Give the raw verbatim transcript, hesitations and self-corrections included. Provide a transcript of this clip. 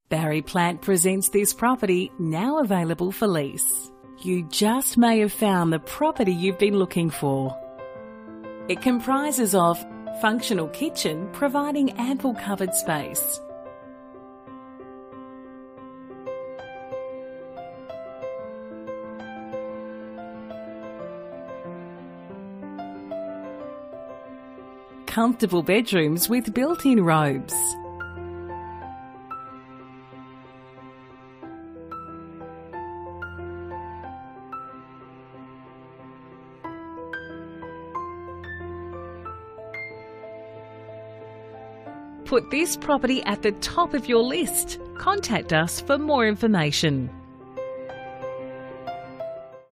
Barry Plant presents this property, now available for lease. You just may have found the property you've been looking for. It comprises of functional kitchen providing ample covered space, comfortable bedrooms with built-in robes, put this property at the top of your list. Contact us for more information.